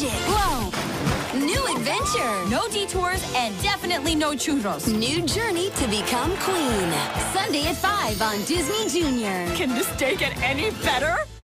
magic. Whoa! New adventure. No detours and definitely no churros. New journey to become queen. Sunday at 5 on Disney Junior. Can this day get any better?